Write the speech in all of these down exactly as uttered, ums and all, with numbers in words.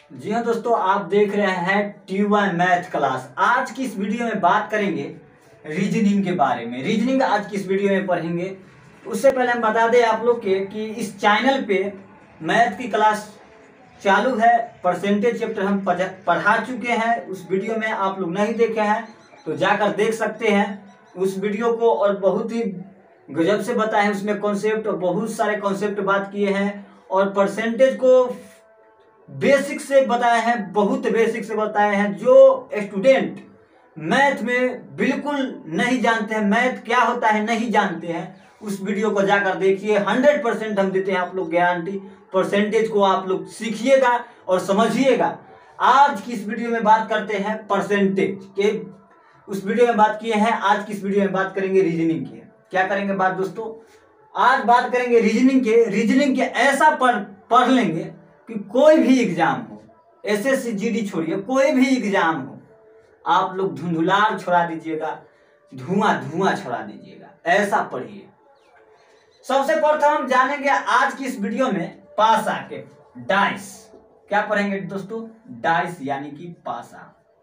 जी हाँ दोस्तों, आप देख रहे हैं टी वन मैथ क्लास। आज की इस वीडियो में बात करेंगे रीजनिंग के बारे में। रीजनिंग आज की इस वीडियो में पढ़ेंगे। उससे पहले हम बता दें आप लोग के कि इस चैनल पे मैथ की क्लास चालू है। परसेंटेज चैप्टर हम पढ़ा चुके हैं। उस वीडियो में आप लोग नहीं देखे हैं तो जाकर देख सकते हैं उस वीडियो को। और बहुत ही गजब से बताए हैं उसमें कॉन्सेप्ट, और बहुत सारे कॉन्सेप्ट बात किए हैं। और परसेंटेज को बेसिक से बताए हैं, बहुत बेसिक से बताए हैं। जो स्टूडेंट मैथ में बिल्कुल नहीं जानते हैं, मैथ क्या होता है नहीं जानते हैं, उस वीडियो को जाकर देखिए। हंड्रेड परसेंट हम देते हैं आप लोग गारंटी। परसेंटेज को आप लोग सीखिएगा और समझिएगा। आज की इस वीडियो में बात करते हैं परसेंटेज के। उस वीडियो में बात किए हैं, आज की इस वीडियो में बात करेंगे रीजनिंग की। क्या करेंगे बात दोस्तों? आज बात करेंगे रीजनिंग के। रीजनिंग के ऐसा पढ़ पढ़ लेंगे कि कोई भी एग्जाम हो, एसएससी जीडी छोड़िए, कोई भी एग्जाम हो, आप लोग धुंधुलार छोड़ा दीजिएगा, धुआं धुआं छोड़ा दीजिएगा। ऐसा पढ़िए। सबसे प्रथम हम जानेंगे आज की इस वीडियो में पासा के डाइस। क्या पढ़ेंगे दोस्तों? डाइस यानी कि पासा।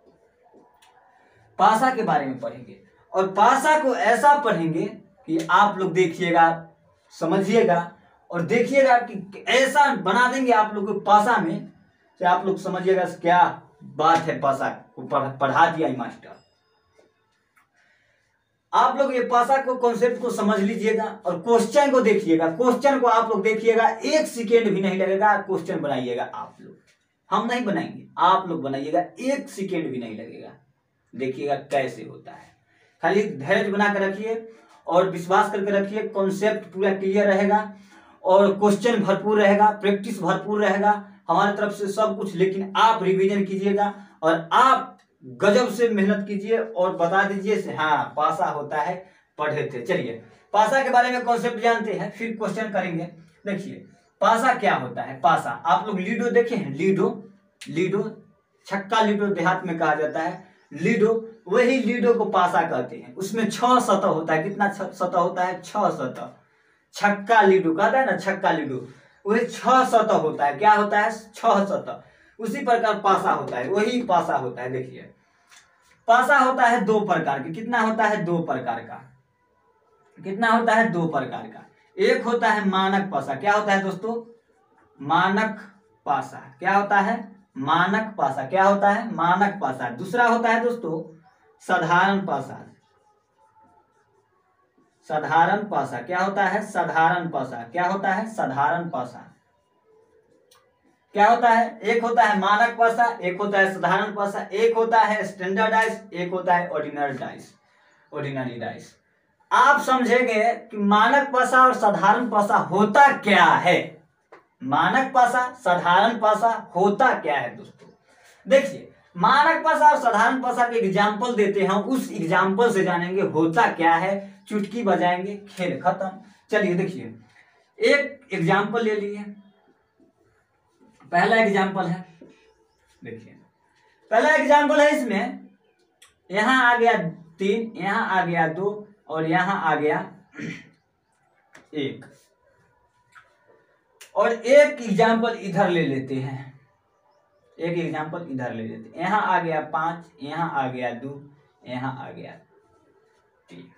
पासा के बारे में पढ़ेंगे और पासा को ऐसा पढ़ेंगे कि आप लोग देखिएगा, समझिएगा और देखिएगा कि ऐसा बना देंगे आप लोग को पासा में कि आप लोग समझिएगा क्या बात है। पासा को पढ़ा दिया मास्टर। आप लोग ये पासा को कॉन्सेप्ट को समझ लीजिएगा और क्वेश्चन को देखिएगा। क्वेश्चन को आप लोग देखिएगा, एक सेकेंड भी नहीं लगेगा। क्वेश्चन बनाइएगा आप लोग, हम नहीं बनाएंगे, आप लोग बनाइएगा। एक सेकेंड भी नहीं लगेगा। देखिएगा कैसे होता है। खाली धैर्य बना कर रखिए और विश्वास करके रखिए। कॉन्सेप्ट पूरा क्लियर रहेगा और क्वेश्चन भरपूर रहेगा, प्रैक्टिस भरपूर रहेगा हमारी तरफ से सब कुछ। लेकिन आप रिवीजन कीजिएगा और आप गजब से मेहनत कीजिए और बता दीजिए से हाँ पासा होता है, पढ़े थे। चलिए पासा के बारे में कॉन्सेप्ट जानते हैं, फिर क्वेश्चन करेंगे। देखिए पासा क्या होता है। पासा आप लोग लीडो देखे हैं? लीडो लीडो छक्का लीडो देहात में कहा जाता है। लीडो, वही लीडो को पासा कहते हैं। उसमें छह सतह होता है। कितना सतह होता है? छह सतह। छक्का लीडो कहता है ना, छक्का लीडो, वही छह सतह होता है। क्या होता है? छह सतह। उसी प्रकार पासा होता है, वही पासा होता है। देखिए पासा होता है दो प्रकार के। कितना होता है? दो प्रकार का। कितना होता है? दो प्रकार का। एक होता है मानक पासा। क्या होता है दोस्तों? मानक पासा। क्या होता है? मानक पासा। क्या होता है? मानक पासा। दूसरा होता है दोस्तों साधारण पासा। साधारण पासा। क्या होता है? साधारण पासा। क्या होता है? साधारण पासा। क्या होता है? एक होता है मानक पासा, एक होता है साधारण पासा, एक होता है स्टैंडर्ड डाइस, एक होता है ऑर्डिनरी डाइस। ऑर्डिनरी डाइस आप समझेंगे कि मानक पासा और साधारण पासा होता क्या है। मानक पासा, साधारण पासा होता क्या है दोस्तों? देखिए मानक पासा और साधारण पासा के एग्जाम्पल देते हैं, उस एग्जाम्पल से जानेंगे होता क्या है। चुटकी बजाएंगे, खेल खत्म। चलिए देखिए एक एग्जाम्पल ले लिए। पहला एग्जाम्पल है, देखिए पहला एग्जाम्पल है। इसमें यहां आ गया तीन, यहां आ गया दो और यहां आ गया एक। और एक एग्जाम्पल इधर ले लेते हैं। एक एग्जाम्पल इधर ले लेते हैं। यहां आ गया पांच, यहां आ गया दो, यहां आ गया तीन।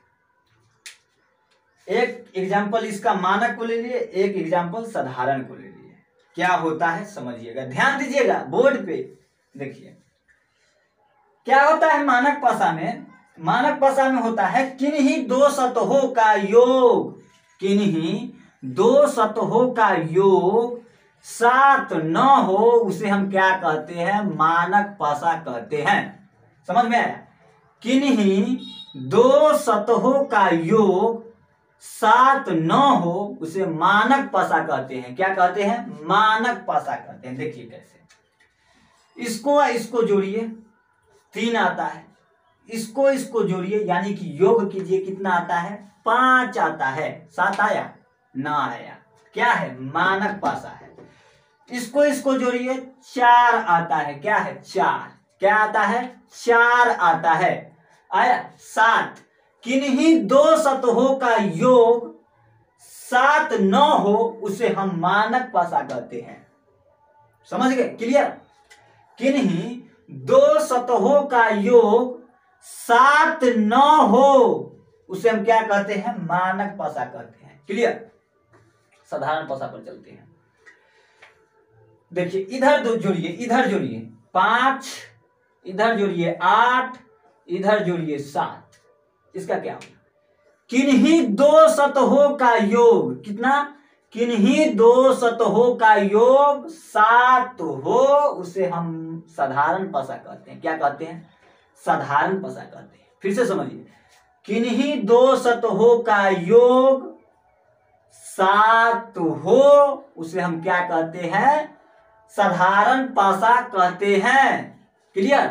एक एग्जाम्पल इसका मानक को ले लिए, एक एग्जाम्पल साधारण को ले लिए। क्या होता है समझिएगा, ध्यान दीजिएगा बोर्ड पे। देखिए क्या होता है मानक पासा में। मानक पासा में होता है किन्हीं दो सतहों का योग। किन्हीं दो सतहों का योग सात न हो, उसे हम क्या कहते हैं? मानक पासा कहते हैं। समझ में आया? किन्हीं दो सतहों का योग सात न हो, उसे मानक पासा कहते हैं। क्या कहते हैं? मानक पासा कहते हैं। देखिए कैसे। इसको इसको जोड़िए, तीन आता है। इसको इसको जोड़िए यानी कि योग कीजिए, कितना आता है? पांच आता है। सात आया? ना आया। क्या है? मानक पासा है। इसको इसको जोड़िए, चार आता है। क्या है? चार। क्या आता है? चार आता है। आया? सात। किन्हीं दो सतहों का योग सात न हो, उसे हम मानक पासा कहते हैं। समझ गए? क्लियर? किन्हीं दो सतहों का योग सात न हो उसे हम क्या कहते हैं? मानक पसा कहते हैं। क्लियर? साधारण पसा पर चलते हैं। देखिए इधर दो जोड़िए, इधर जोड़िए पांच, इधर जोड़िए आठ, इधर जोड़िए सात। इसका क्या होगा? किन्हीं दो सतहों का योग कितना? किन्हीं दो सतहों का योग सात हो उसे हम साधारण पसा कहते हैं। क्या कहते हैं? साधारण पसा कहते हैं। फिर से समझिए, किन्हीं दो सतहों का योग सात हो उसे हम क्या कहते हैं? साधारण पसा कहते हैं। क्लियर?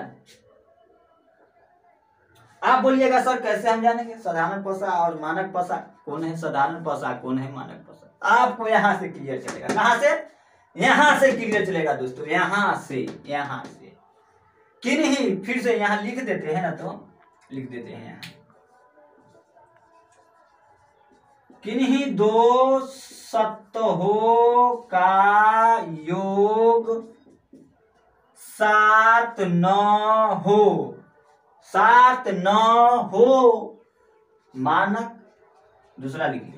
आप बोलिएगा सर कैसे हम जानेंगे साधारण पसा और मानक पसा कौन है? साधारण पसा कौन है? मानक पसा आपको यहां से क्लियर चलेगा। कहां से? यहां से क्लियर चलेगा दोस्तों, यहां से, यहां से। किन्हीं, फिर से यहां लिख देते हैं ना, तो लिख देते हैं यहां, किन्हीं दो सतहों का योग सात न हो, सात न हो मानक। दूसरा लिखिए,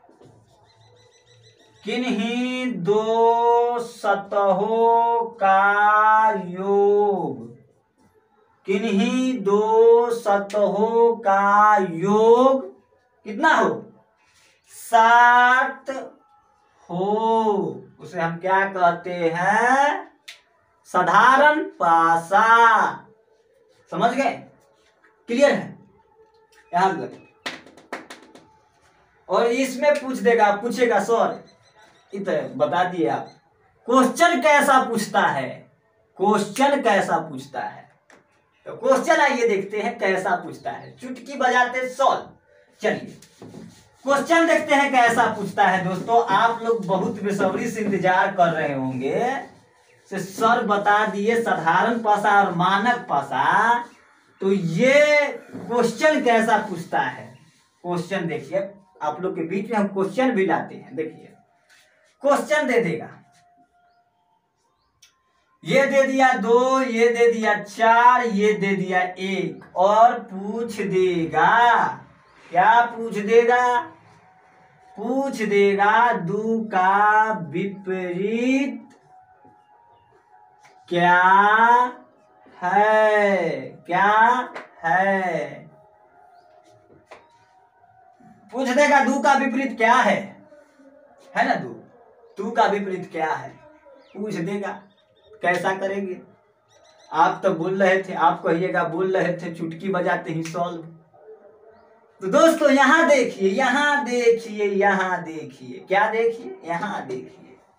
किन्हीं दो सतहों का योग, किन्हीं दो सतहों का योग कितना हो? सात हो उसे हम क्या कहते हैं? साधारण पासा। समझ गए? क्लियर है? यहां तक। और इसमें पूछ देगा, पूछेगा सर इधर बता दिए आप क्वेश्चन कैसा पूछता है, क्वेश्चन कैसा पूछता है। तो क्वेश्चन आइए देखते हैं कैसा पूछता है। चुटकी बजाते सॉल्व। चलिए क्वेश्चन देखते हैं कैसा पूछता है। दोस्तों आप लोग बहुत बेसब्री से इंतजार कर रहे होंगे से सर बता दिए साधारण पासा और मानक पासा, तो ये क्वेश्चन कैसा पूछता है। क्वेश्चन देखिए, आप लोग के बीच में हम क्वेश्चन भी लाते हैं। देखिए क्वेश्चन दे देगा, ये दे दिया दो, ये दे दिया चार, ये दे दिया एक, और पूछ देगा, क्या पूछ देगा? पूछ देगा दो का विपरीत क्या है, क्या है। पूछ देगा दो का विपरीत क्या है, है ना? दो, दो का विपरीत क्या है पूछ देगा। कैसा करेंगे? आप तो बोल रहे थे, आप कहिएगा बोल रहे थे चुटकी बजाते ही सॉल्व। तो दोस्तों यहां देखिए, यहां देखिए, यहां देखिए, क्या देखिए? यहां देखिए।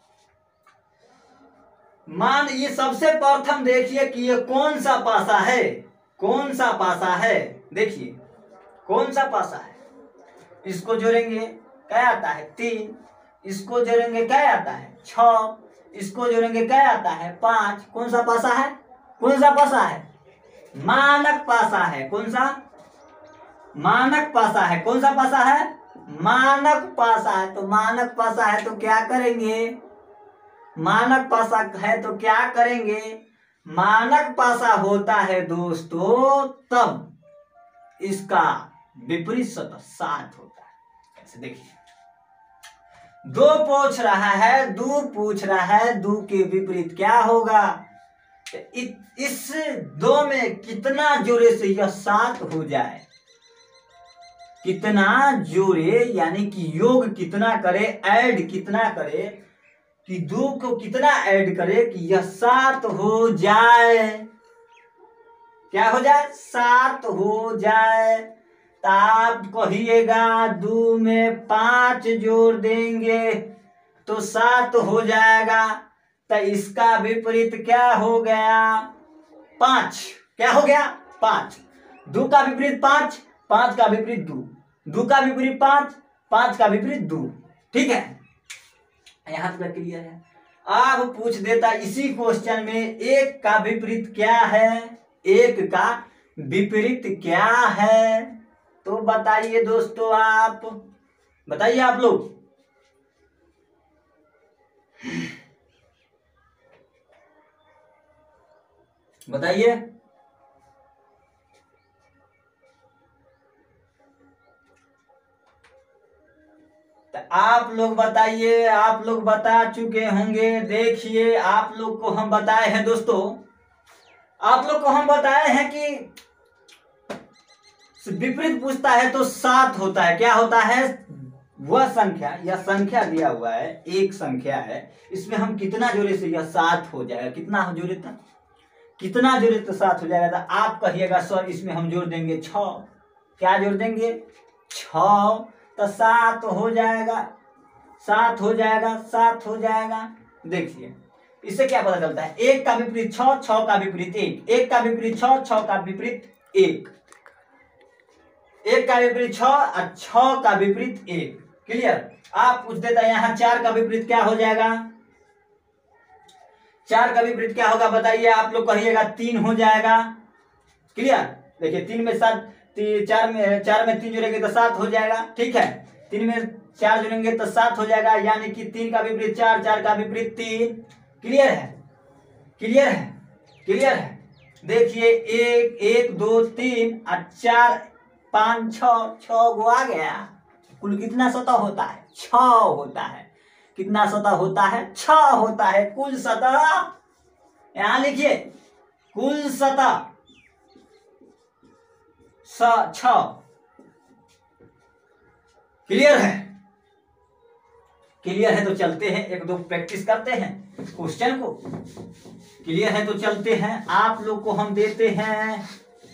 मान ये सबसे प्रथम देखिए कि ये कौन सा पासा है, कौन सा पासा है। देखिए कौन सा पासा है। इसको जोड़ेंगे क्या आता है? तीन। इसको जोड़ेंगे क्या आता है? छ। इसको जोड़ेंगे क्या आता है? पांच। कौन सा पासा है? कौन सा पासा है? मानक पासा है। कौन सा? मानक पासा है। कौन सा पासा है? मानक पासा है। तो मानक पासा है तो क्या करेंगे? मानक पासा है तो क्या करेंगे? मानक पासा होता है दोस्तों तब इसका विपरीत सतह सात होता है। ऐसे देखिए, दो पूछ रहा है, दो पूछ रहा है, दो के विपरीत क्या होगा? इस दो में कितना जोड़े से यह सात हो जाए, कितना जोड़े यानी कि योग कितना करे, ऐड कितना करे कि दो को कितना ऐड करे कि यह सात हो जाए। क्या हो जाए? सात हो जाए। तो आप कहिएगा दो में पांच जोड़ देंगे तो सात हो जाएगा। तो इसका विपरीत क्या हो गया? पांच। क्या हो गया? पांच। दो का विपरीत पांच, पांच का विपरीत दो, दो का विपरीत पांच, पांच का विपरीत दो। ठीक है, यहां तक क्लियर है। अब पूछ देता इसी क्वेश्चन में एक का विपरीत क्या है, एक का विपरीत क्या है। तो बताइए दोस्तों, आप बताइए, आप लोग बताइए। तो आप लोग बताइए, आप लोग बता चुके होंगे। देखिए आप लोग को हम बताए हैं दोस्तों, आप लोग को हम बताए हैं कि विपरीत पूछता है तो सात होता है। क्या होता है? वह संख्या या संख्या दिया हुआ है, एक संख्या है, इसमें हम कितना जोड़े से यह सात हो जाएगा। कितना जोड़े था? कितना जोड़े तो सात हो जाएगा। तो आप कहिएगा सर इसमें हम जोड़ देंगे छ। क्या जोड़ देंगे? छ। तो सात हो जाएगा, सात हो जाएगा, सात हो जाएगा। देखिए इससे क्या पता चलता है? एक का विपरीत छ, छ का विपरीत एक, एक का विपरीत छ, छ का विपरीत एक, एक का विपरीत छ और छ का विपरीत एक। क्लियर? आप पूछ देता है यहाँ चार का विपरीत क्या हो जाएगा? चार का विपरीत क्या होगा बताइए? आप लोग कहिएगा तीन हो जाएगा। क्लियर? देखिए तीन में सात, चार में चार में तीन जोड़ेंगे तो सात हो जाएगा। ठीक है, तीन में चार जोड़ेंगे तो सात हो जाएगा, यानी कि तीन का विपरीत चार, चार का विपरीत तीन। क्लियर है? क्लियर है? क्लियर है? देखिए एक, एक दो तीन और चार पांच छ, छ गो आ गया। कुल कितना सतह होता है? छ होता है। कितना सतह होता है? छ होता है। कुल सतह यहां लिखिए, कुल सतह छ। क्लियर है? क्लियर है तो चलते हैं, एक दो प्रैक्टिस करते हैं क्वेश्चन को। क्लियर है तो चलते हैं। आप लोग को हम देते हैं,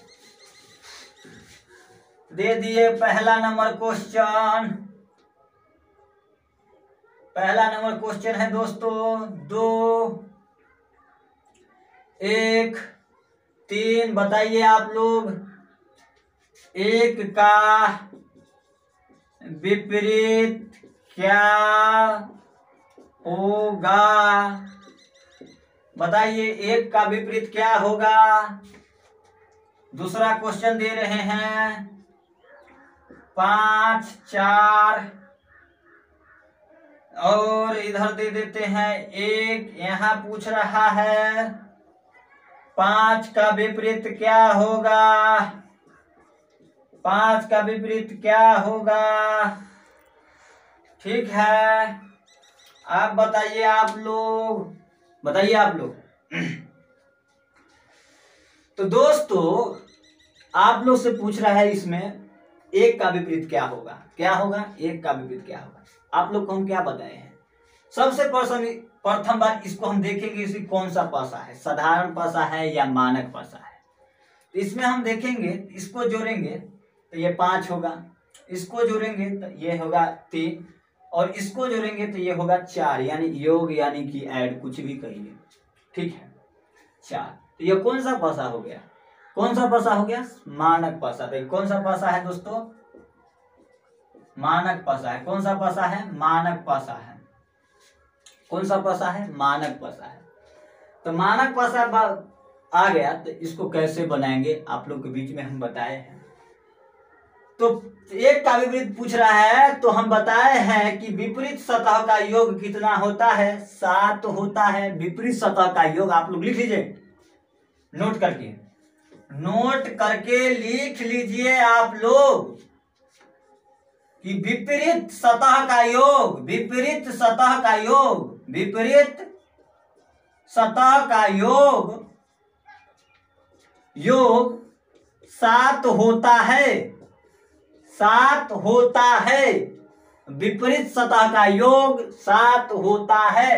दे दिए पहला नंबर क्वेश्चन। पहला नंबर क्वेश्चन है दोस्तों दो एक तीन। बताइए आप लोग, एक का विपरीत क्या होगा? बताइए एक का विपरीत क्या होगा? दूसरा क्वेश्चन दे रहे हैं पांच चार, और इधर दे देते हैं एक। यहां पूछ रहा है पांच का विपरीत क्या होगा? पांच का विपरीत क्या होगा? ठीक है, आप बताइए, आप लोग बताइए, आप लोग। तो दोस्तों आप लोग से पूछ रहा है इसमें एक का विपरीत क्या होगा? क्या होगा? एक का विपरीत क्या होगा? आप लोग को हम क्या बताए हैं? सबसे प्रथम प्रथम बार इसको हम देखेंगे, इसी कौन सा पासा है, साधारण पासा है या मानक पासा है। तो इसमें हम देखेंगे, इसको जोड़ेंगे तो ये पांच होगा, इसको जोड़ेंगे तो ये होगा तीन, और इसको जोड़ेंगे तो ये होगा चार, यानी योग यानी कि ऐड, कुछ भी कहिए। ठीक है, चार। तो ये कौन सा पासा हो गया? कौन सा पासा हो गया? मानक पासा। तो कौन सा पासा है दोस्तों? मानक पासा है। कौन सा पासा है? मानक पासा है। कौन सा पासा है? मानक पासा है। तो मानक पासा आ गया, तो इसको कैसे बनाएंगे आप लोग के बीच में हम बताए हैं। तो एक का विपरीत पूछ रहा है, तो हम बताए हैं कि विपरीत सतह का योग कितना होता है? सात होता है। विपरीत सतह का योग आप लोग लिख लीजिए, नोट करके, नोट करके लिख लीजिए आप लोग कि विपरीत सतह का योग, विपरीत सतह का योग, विपरीत सतह का योग योग सात होता है। सात होता है। विपरीत सतह का योग सात होता है।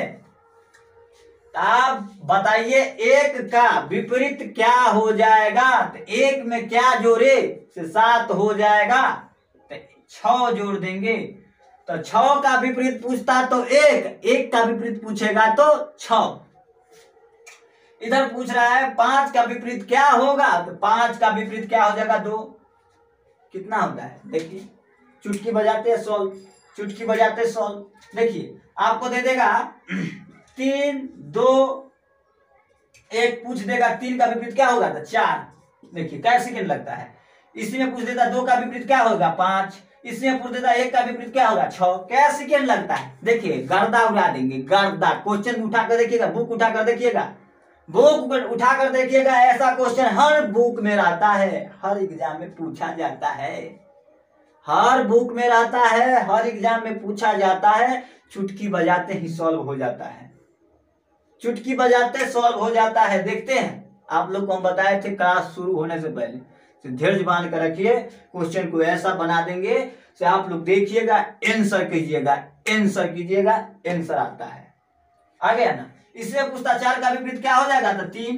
आप बताइए एक का विपरीत क्या हो जाएगा? तो एक में क्या जोड़े से सात हो जाएगा? तो छ जोड़ देंगे। तो छ का विपरीत पूछता तो एक, एक का विपरीत पूछेगा तो छ। इधर पूछ रहा है पांच का विपरीत क्या होगा? तो पांच का विपरीत क्या हो जाएगा? दो। कितना होता है? देखिए, चुटकी बजाते सॉल्व, चुटकी बजाते सॉल्व। देखिए आपको दे देगा तीन दो एक, पूछ देगा तीन का विपरीत क्या होगा? तो चार। देखिए क्या सेकंड लगता है। इसी में पूछ देता दो का विपरीत क्या होगा? पांच। इसमें पूछ देता एक का विपरीत क्या होगा? छह। क्या सेकंड लगता है? देखिए गर्दा उड़ा देंगे, गर्दा। क्वेश्चन उठाकर देखिएगा, बुक उठाकर देखिएगा, बुक उठा कर देखिएगा, ऐसा क्वेश्चन हर बुक में रहता है, हर एग्जाम में पूछा जाता है, हर बुक में रहता है, हर एग्जाम में पूछा जाता है। चुटकी बजाते ही सॉल्व हो जाता है, चुटकी बजाते सॉल्व हो जाता है। देखते हैं, आप लोग को हम बताए थे क्लास शुरू होने से पहले, तो धैर्य बांध कर रखिए, क्वेश्चन को ऐसा बना देंगे से आप लोग देखिएगा, आंसर कीजिएगा, आंसर कीजिएगा, आंसर आता है। आ गया ना। इससे पूछता चार का विपरीत क्या हो जाएगा, तो तीन।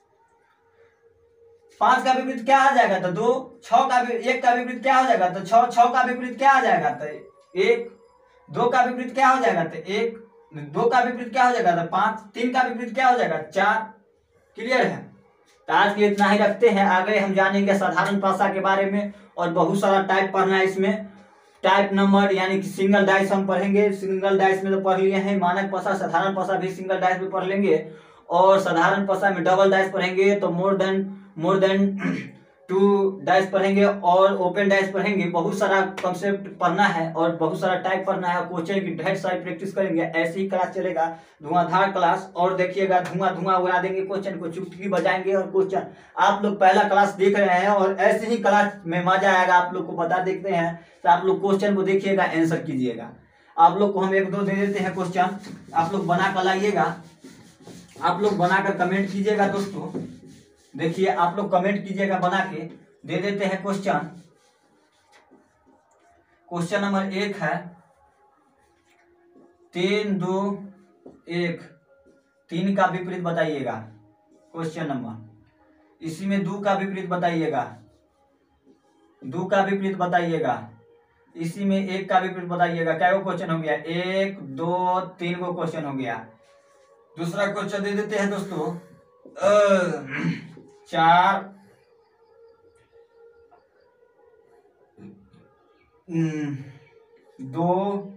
पांच का विपरीत क्या आ जाएगा, तो दो। छह का एक का विपरीत क्या हो जाएगा, तो छह। छह का विपरीत क्या आ जाएगा, तो एक। दो का विपरीत क्या हो जाएगा, तो एक। दो का विपरीत क्या हो जाएगा, तो पांच। तीन का विपरीत क्या हो जाएगा, चार। क्लियर है। तो आज के इतना ही रखते हैं, आगे हम जानेंगे साधारण भाषा के बारे में, और बहुत सारा टाइप पढ़ना है इसमें। टाइप नंबर यानी कि सिंगल डाइस हम पढ़ेंगे, सिंगल डाइस में तो पढ़ लिए हैं। मानक भाषा, साधारण भाषा भी सिंगल डाइस में पढ़ लेंगे, और साधारण भाषा में डबल डाइस पढ़ेंगे, तो more than more than two dice पढ़ेंगे, और ओपन डाइस पढ़ेंगे। बहुत सारा कॉन्सेप्ट पढ़ना है, और बहुत सारा टाइप पढ़ना है, और क्वेश्चन की ढेर सारी प्रैक्टिस करेंगे। ऐसी ही क्लास चलेगा, धुआंधार क्लास। और देखिएगा, धुआं धुआं उड़ा देंगे, क्वेश्चन को चुटकी बजाएंगे, और क्वेश्चन आप लोग पहला क्लास देख रहे हैं, और ऐसे ही क्लास में मजा आएगा आप लोग को। बता देखते हैं, तो आप लोग क्वेश्चन को देखिएगा, आंसर कीजिएगा। आप लोग को हम एक दो दे देते हैं क्वेश्चन, आप लोग बना कर लाइएगा, आप लोग बनाकर कमेंट कीजिएगा दोस्तों। देखिए, आप लोग कमेंट कीजिएगा, बना के दे देते हैं क्वेश्चन। क्वेश्चन नंबर एक है, तीन दो एक, तीन का विपरीत बताइएगा। क्वेश्चन नंबर, इसी में दो का विपरीत बताइएगा, दो का विपरीत बताइएगा। इसी में एक का विपरीत बताइएगा। क्या वो क्वेश्चन हो गया, एक दो तीन को क्वेश्चन हो गया। दूसरा क्वेश्चन दे देते हैं दोस्तों, चार दो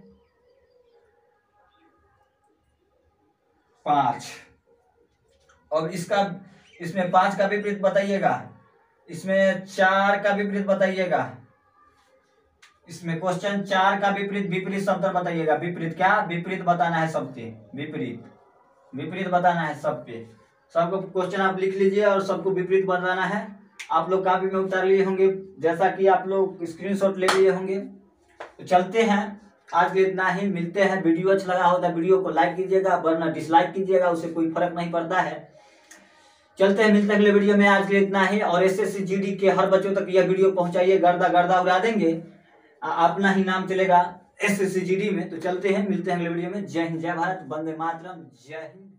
पांच। अब इसका, इसमें पांच का विपरीत बताइएगा, इसमें चार का विपरीत बताइएगा। इसमें क्वेश्चन चार का विपरीत, विपरीत शब्द बताइएगा। विपरीत क्या, विपरीत बताना है सबसे, विपरीत विपरीत बताना है सब पे। सबको क्वेश्चन आप लिख लीजिए, और सबको विपरीत बताना है। आप लोग कॉपी में उतार लिए होंगे, जैसा कि आप लोग स्क्रीनशॉट ले लिए होंगे। तो चलते हैं, आज के इतना ही। मिलते हैं, वीडियो अच्छा लगा होता है वीडियो को लाइक कीजिएगा, वरना डिसलाइक कीजिएगा, उससे कोई फर्क नहीं पड़ता है। चलते हैं, मिलते हैं अगले वीडियो में। आज के इतना ही, और एसएससी जीडी के हर बच्चों तक यह वीडियो पहुंचाइए, गर्दा गर्दा उड़ा देंगे, अपना ही नाम चलेगा एसएससी जीडी में। तो चलते हैं, मिलते हैं अगले वीडियो में। जय हिंद, जय भारत, वंदे मातरम, जय हिंद।